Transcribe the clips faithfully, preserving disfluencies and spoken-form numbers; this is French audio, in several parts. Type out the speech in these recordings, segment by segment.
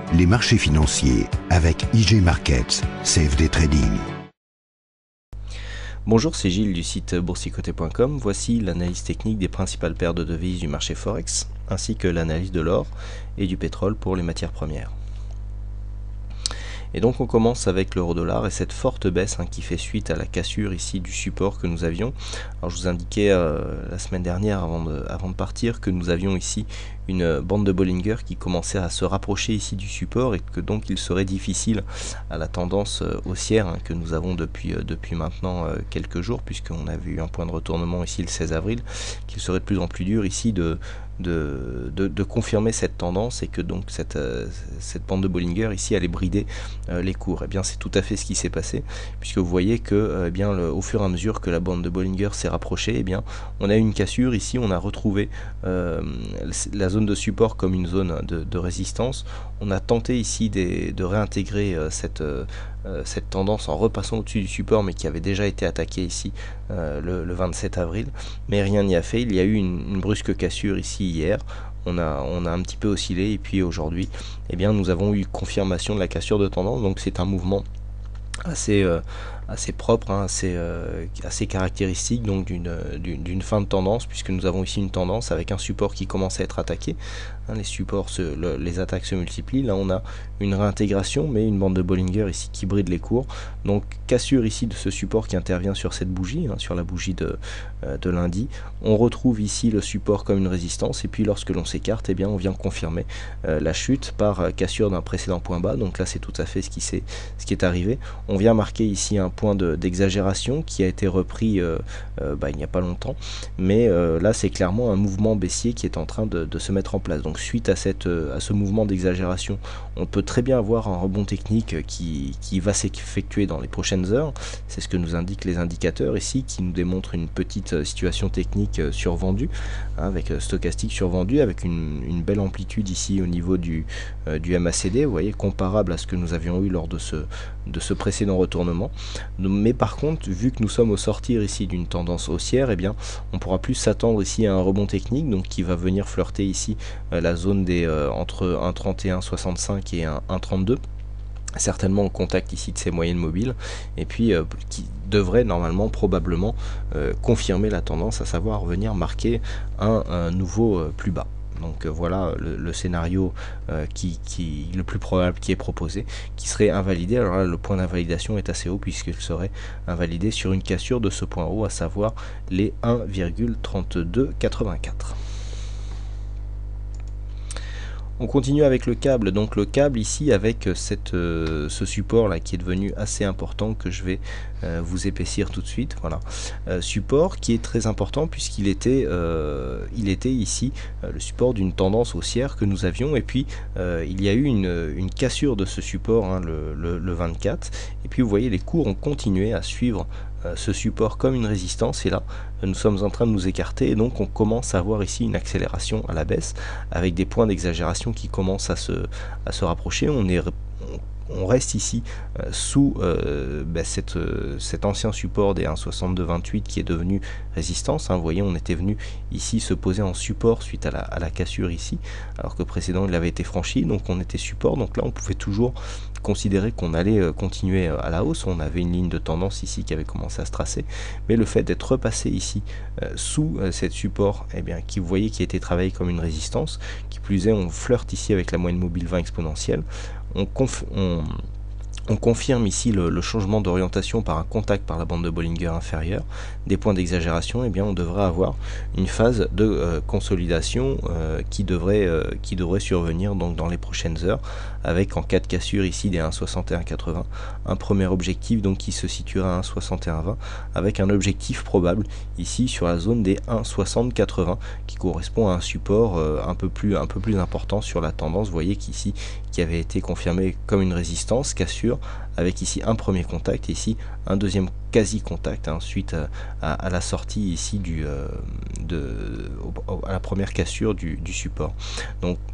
les marchés financiers avec I G Markets, C F D Trading. Bonjour, c'est Gilles du site boursicoté point com. Voici l'analyse technique des principales paires de devises du marché Forex, ainsi que l'analyse de l'or et du pétrole pour les matières premières. Et donc on commence avec l'euro dollar et cette forte baisse hein, qui fait suite à la cassure ici du support que nous avions. Alors je vous indiquais euh, la semaine dernière avant de, avant de partir que nous avions ici une bande de Bollinger qui commençait à se rapprocher ici du support et que donc il serait difficile à la tendance euh, haussière hein, que nous avons depuis, euh, depuis maintenant euh, quelques jours, puisqu'on a vu un point de retournement ici le seize avril, qu'il serait de plus en plus dur ici de De, de, de confirmer cette tendance et que donc cette, euh, cette bande de Bollinger ici allait brider euh, les cours. Et bien c'est tout à fait ce qui s'est passé, puisque vous voyez que euh, eh bien, le, au fur et à mesure que la bande de Bollinger s'est rapprochée, eh bien, on a eu une cassure ici, on a retrouvé euh, la zone de support comme une zone de, de résistance. On a tenté ici des, de réintégrer euh, cette, euh, cette tendance en repassant au-dessus du support, mais qui avait déjà été attaqué ici euh, le, le vingt-sept avril, mais rien n'y a fait. Il y a eu une, une brusque cassure ici hier. On a, on a un petit peu oscillé et puis aujourd'hui eh bien, nous avons eu confirmation de la cassure de tendance. Donc c'est un mouvement assez, euh, assez propre, hein, assez, euh, assez caractéristique donc d'une, d'une, d'une fin de tendance, puisque nous avons ici une tendance avec un support qui commence à être attaqué. Hein, les supports, se, le, les attaques se multiplient. Là on a une réintégration, mais une bande de Bollinger ici qui bride les cours. Donc cassure ici de ce support qui intervient sur cette bougie, hein, sur la bougie de, euh, de lundi. On retrouve ici le support comme une résistance, et puis lorsque l'on s'écarte, eh bien, on vient confirmer euh, la chute par euh, cassure d'un précédent point bas. Donc là c'est tout à fait ce qui, s'est, ce qui est arrivé. On vient marquer ici un point de, d'exagération qui a été repris euh, euh, bah, il n'y a pas longtemps, mais euh, là c'est clairement un mouvement baissier qui est en train de, de se mettre en place. Donc suite à, cette, euh, à ce mouvement d'exagération, on peut très bien avoir un rebond technique qui, qui va s'effectuer dans les prochaines heures. C'est ce que nous indiquent les indicateurs ici, qui nous démontrent une petite situation technique survendue, hein, avec stochastique survendu, avec une, une belle amplitude ici au niveau du, euh, du M A C D, vous voyez, comparable à ce que nous avions eu lors de ce, de ce précédent retournement. Mais par contre, vu que nous sommes au sortir ici d'une tendance haussière, eh bien, on pourra plus s'attendre ici à un rebond technique, donc qui va venir flirter ici euh, la zone des euh, entre un virgule trente et un soixante-cinq et un virgule trente-deux. Certainement au contact ici de ces moyennes mobiles, et puis euh, qui devrait normalement probablement euh, confirmer la tendance, à savoir venir marquer un, un nouveau euh, plus bas. Donc euh, voilà le, le scénario euh, qui, qui le plus probable qui est proposé, qui serait invalidé. Alors là, le point d'invalidation est assez haut, puisqu'il serait invalidé sur une cassure de ce point haut, à savoir les un virgule trente-deux quatre-vingt-quatre. On continue avec le câble, donc le câble ici avec cette, euh, ce support là qui est devenu assez important, que je vais euh, vous épaissir tout de suite. Voilà, euh, support qui est très important, puisqu'il était, euh, il était ici euh, le support d'une tendance haussière que nous avions, et puis euh, il y a eu une, une cassure de ce support hein, le, le, le vingt-quatre, et puis vous voyez les cours ont continué à suivre ce support comme une résistance, et là nous sommes en train de nous écarter, et donc on commence à avoir ici une accélération à la baisse avec des points d'exagération qui commencent à se, à se rapprocher. On est on reste ici euh, sous euh, bah, cette, euh, cet ancien support des un virgule soixante-deux vingt-huit qui est devenu résistance, hein. Vous voyez, on était venu ici se poser en support suite à la, à la cassure ici, alors que précédemment il avait été franchi, donc on était support. Donc là on pouvait toujours considérer qu'on allait euh, continuer à la hausse. On avait une ligne de tendance ici qui avait commencé à se tracer, mais le fait d'être repassé ici euh, sous euh, cette support, eh bien, qui vous voyez qui a été travaillé comme une résistance, qui plus est on flirte ici avec la moyenne mobile vingt exponentielle. On, conf, on, on confirme ici le, le changement d'orientation par un contact par la bande de Bollinger inférieure, des points d'exagération, et eh bien on devrait avoir une phase de euh, consolidation euh, qui, devrait, euh, qui devrait survenir donc dans les prochaines heures, avec en cas de cassure ici des un virgule soixante et un quatre-vingts, un premier objectif donc qui se situera à un virgule soixante et un vingt, avec un objectif probable ici sur la zone des un virgule soixante quatre-vingts, qui correspond à un support euh, un peu plus un peu plus important sur la tendance. Vous voyez qu'ici qui avait été confirmé comme une résistance, cassure, avec ici un premier contact, et ici un deuxième quasi contact, hein, suite à, à, à la sortie ici du euh, de à la première cassure du, du support. Donc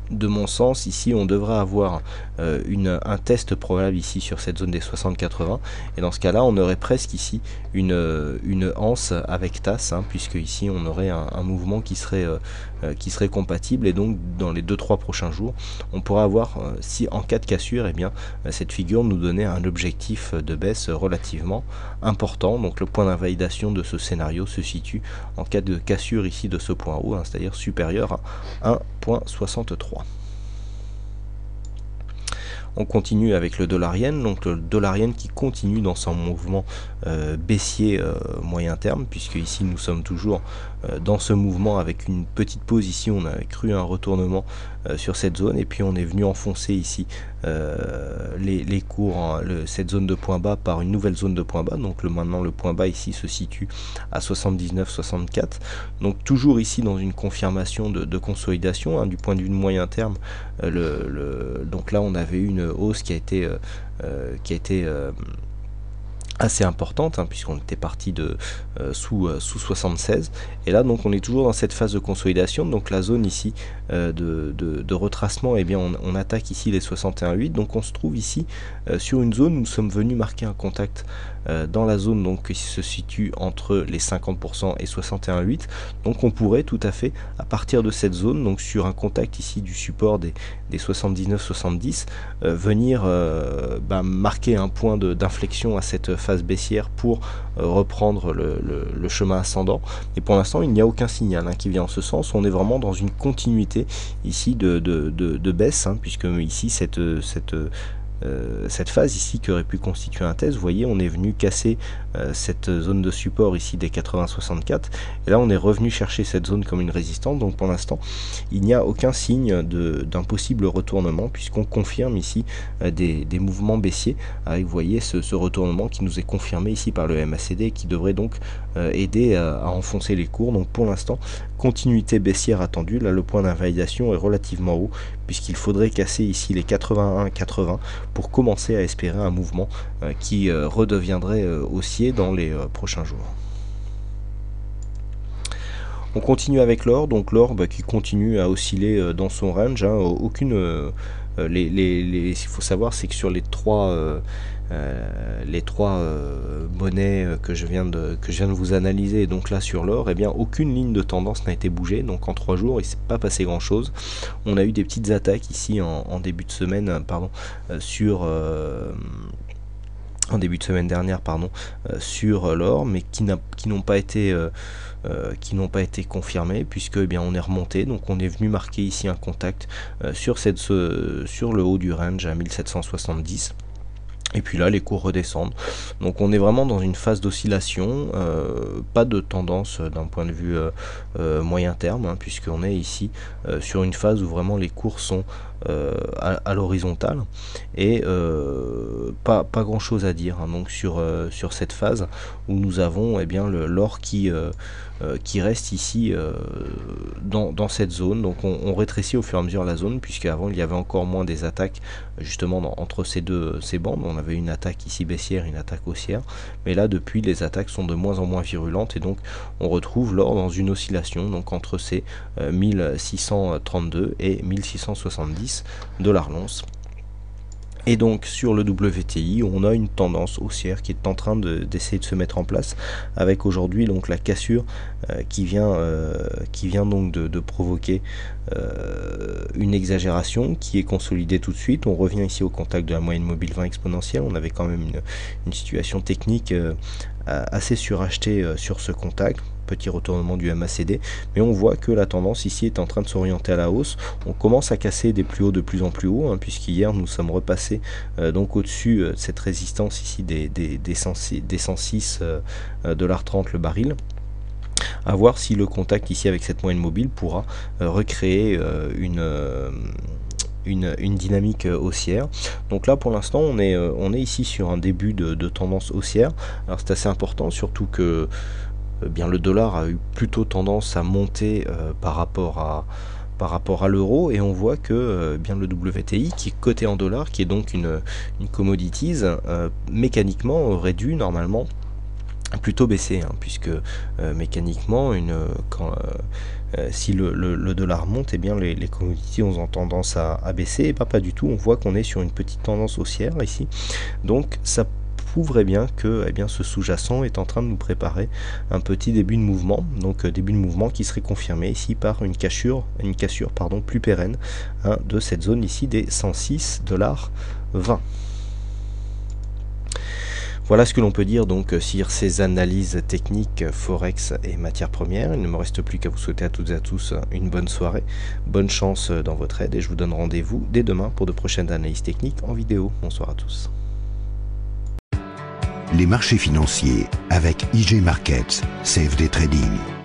de mon sens, ici on devrait avoir euh, une, un test probable ici sur cette zone des soixante quatre-vingts, et dans ce cas là on aurait presque ici une, une anse avec tasse, hein, puisque ici on aurait un, un mouvement qui serait, euh, qui serait compatible, et donc dans les deux trois prochains jours on pourra avoir, euh, si en cas de cassure, et eh bien cette figure nous donnait un objectif de baisse relativement important. Donc le point d'invalidation de ce scénario se situe en cas de cassure ici de ce point haut, hein, c'est-à-dire supérieur à un virgule soixante-trois. On continue avec le dollar yen, donc le dollar yen qui continue dans son mouvement euh, baissier euh, moyen terme, puisque ici nous sommes toujours euh, dans ce mouvement avec une petite pause ici, on a cru un retournement euh, sur cette zone, et puis on est venu enfoncer ici euh, les, les cours, hein, le, cette zone de point bas par une nouvelle zone de point bas. Donc le, maintenant le point bas ici se situe à soixante-dix-neuf soixante-quatre, donc toujours ici dans une confirmation de, de consolidation, hein, du point de vue de moyen terme. euh, le, le, donc là on avait eu une hausse qui a été euh, euh, qui a été euh, assez importante, hein, puisqu'on était parti de euh, sous, euh, sous soixante-seize, et là donc on est toujours dans cette phase de consolidation. Donc la zone ici euh, de, de, de retracement, et eh bien on, on attaque ici les soixante et un virgule huit, donc on se trouve ici euh, sur une zone où nous sommes venus marquer un contact euh, dans la zone donc qui se situe entre les cinquante pour cent et soixante et un virgule huit. Donc on pourrait tout à fait, à partir de cette zone, donc sur un contact ici du support des, des soixante-dix-neuf soixante-dix, euh, venir euh, bah, marquer un point d'inflexion à cette phase baissière pour euh, reprendre le, le, le chemin ascendant. Et pour l'instant il n'y a aucun signal, hein, qui vient en ce sens. On est vraiment dans une continuité ici de, de, de, de baisse, hein, puisque ici cette, cette Euh, cette phase ici qui aurait pu constituer un test, vous voyez, on est venu casser euh, cette zone de support ici des quatre-vingts soixante-quatre, et là on est revenu chercher cette zone comme une résistance. Donc pour l'instant il n'y a aucun signe d'un possible retournement, puisqu'on confirme ici euh, des, des mouvements baissiers, avec, vous voyez, ce, ce retournement qui nous est confirmé ici par le M A C D, qui devrait donc euh, aider à, à enfoncer les cours. Donc pour l'instant continuité baissière attendue. Là le point d'invalidation est relativement haut, puisqu'il faudrait casser ici les quatre-vingt-un quatre-vingts pour commencer à espérer un mouvement euh, qui euh, redeviendrait euh, haussier dans les euh, prochains jours. On continue avec l'or, donc l'or bah, qui continue à osciller euh, dans son range, hein, aucune euh, les, les, les, ce qu'il faut savoir, c'est que sur les trois euh, Euh, les trois euh, monnaies que je viens de que je viens de vous analyser, donc là sur l'or, eh bien aucune ligne de tendance n'a été bougée. Donc en trois jours il s'est pas passé grand chose. On a eu des petites attaques ici en, en début de semaine, pardon, euh, sur euh, en début de semaine dernière, pardon, euh, sur l'or, mais qui n'a qui n'ont pas été euh, euh, qui n'ont pas été confirmées, puisque eh bien on est remonté. Donc on est venu marquer ici un contact euh, sur cette ce, sur le haut du range à mille sept cent soixante-dix. Et puis là les cours redescendent. Donc on est vraiment dans une phase d'oscillation, euh, pas de tendance d'un point de vue euh, euh, moyen terme, hein, puisqu'on est ici euh, sur une phase où vraiment les cours sont euh, à, à l'horizontale, et euh, pas, pas grand chose à dire, hein, donc sur, euh, sur cette phase où nous avons eh bien le l'or qui, euh, euh, qui reste ici euh, dans, dans cette zone. Donc on, on rétrécit au fur et à mesure la zone, puisqu'avant il y avait encore moins des attaques justement dans, entre ces deux ces bandes. On avait une attaque ici baissière, une attaque haussière, mais là depuis les attaques sont de moins en moins virulentes, et donc on retrouve l'or dans une oscillation donc entre ces euh, mille six cent trente-deux et mille six cent soixante-dix dollars l'once. Et donc sur le W T I, on a une tendance haussière qui est en train d'essayer de, de se mettre en place, avec aujourd'hui donc la cassure euh, qui vient euh, qui vient donc de, de provoquer euh, une exagération qui est consolidée tout de suite. On revient ici au contact de la moyenne mobile vingt exponentielle. On avait quand même une, une situation technique euh, assez surachetée euh, sur ce contact. Petit retournement du M A C D, mais on voit que la tendance ici est en train de s'orienter à la hausse. On commence à casser des plus hauts de plus en plus haut, hein, puisqu'hier nous sommes repassés euh, donc au-dessus euh, de cette résistance ici des, des, des, cent six euh, dollars trente le baril. À voir si le contact ici avec cette moyenne mobile pourra euh, recréer euh, une euh, Une, une dynamique haussière. Donc là pour l'instant on est, euh, on est ici sur un début de, de tendance haussière. Alors c'est assez important, surtout que euh, bien le dollar a eu plutôt tendance à monter euh, par rapport à par rapport à l'euro, et on voit que euh, bien le W T I qui est coté en dollars, qui est donc une, une commodities, euh, mécaniquement aurait dû normalement plutôt baissé, hein, puisque euh, mécaniquement, une, quand, euh, si le, le, le dollar monte, eh bien les, les commodities ont tendance à, à baisser, et pas, pas du tout. On voit qu'on est sur une petite tendance haussière ici, donc ça prouverait bien que eh bien, ce sous-jacent est en train de nous préparer un petit début de mouvement, donc euh, début de mouvement qui serait confirmé ici par une cassure, une cassure pardon, plus pérenne, hein, de cette zone ici des cent six dollars vingt. Voilà ce que l'on peut dire donc sur ces analyses techniques Forex et matières premières. Il ne me reste plus qu'à vous souhaiter à toutes et à tous une bonne soirée, bonne chance dans votre aide, et je vous donne rendez-vous dès demain pour de prochaines analyses techniques en vidéo. Bonsoir à tous. Les marchés financiers avec I G Markets, C F D Trading.